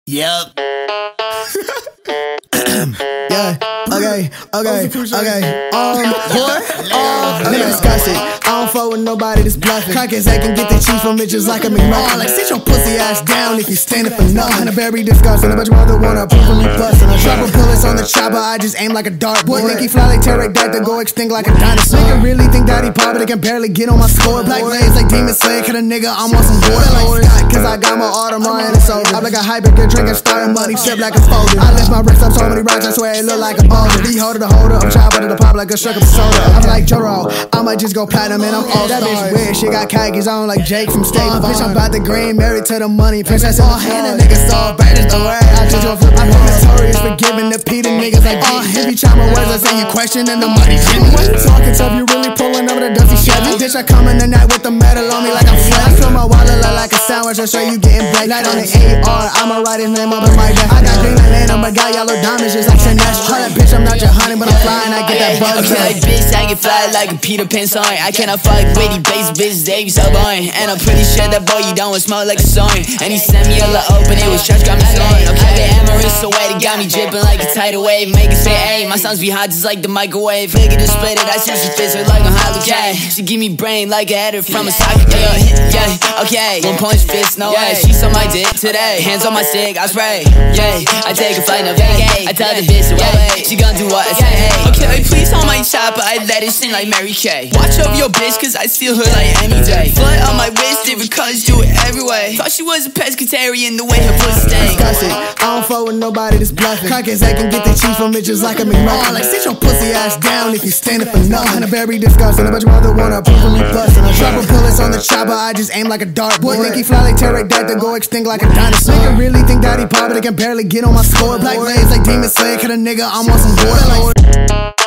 Yep. Yeah, okay. Let me discuss it. I don't fuck with nobody that's bluffing. Crackers that can get the cheese from bitches like a McMuffin. Like, sit your pussy ass down if you standing for nothing. A very disgusting, a bunch of mother wanna prove from me bustin'. I drop a bullets on the chopper, I just aim like a dart. Boy, think he fly like pterodactyl, go extinct like a dinosaur. Nigga really think that he pop, but they can barely get on my score. Black legs like Demon Slayer, cut a nigga, I'm on some board. Like Scott, cause I got my Audemars and it's over. I'm like a hyper good drinking, starting money, sip like a folder. I lift my wrist up so many rocks, I swear it look like a boulder. D holder to holder, I'm chopper to the pop like a sugar soda. I'm like Joro, I might just go platinum and I'm all that bitch weird. She got khakis on like Jake from State Farm. Bitch, I'm about the green, married to the money. Princess in the hand, a nigga so bad is the word. I just drove I'm notorious for giving the Peter niggas like if you try my words, I say you questioning the money. When you talking tough, you really pulling over the dusty Chevy. Bitch, I come in the night with the metal on me like I'm flat. I fill my wallet like a sandwich, I show you getting baked. Light on the AR, I'ma write his name up in my back. I got green land, I'm a guy, yellow diamonds just like Sinatra. Call that bitch, I'm not your honey, but I'm flying, I get that buzz. Okay, bitch, I get fly like a Peter Pan song. I cannot fuck with these base bitches, they be so boring. And I'm pretty sure that boy you don't smell like a song. And he sent me a little open, it was church, got me snoring. Okay, the Amaris so wet, it got me dripping like a tidal wave. Make it say, hey, my songs be hot just like the microwave. Figure to split it, I see she fits her like a hollow cat. She give me brain like a header from a socket. Yeah, okay, 1 punch fist, no way. She's on my dick today, hands on my stick, I spray. Yeah, I take a flight, no vacay. I tell the bitch away, she gon' do what I say. Okay, please hold my chopper, I let it sing like Mary Kay. Watch over your bitch, cause I steal her like any day. Blood on my wrist, different colors, do it every way. Thought she was a pescatarian, the way her pussy stank. Discuss it, I don't fuck with nobody that's bluffing. Crackers that can get the cheese from bitches like a McMuffin. Like, sit your pussy ass down if you standing for nothing. A very disgusting, a bunch of mother wanna prove from me bustin'. I drop a bullets on the chopper, I just aim like a dart. Boy, think he fly like pterodactyl, go extinct like a dinosaur. Nigga really think that he pop, but they can barely get on my score. Black legs like Demon Slayer, cut a nigga, I'm on some board.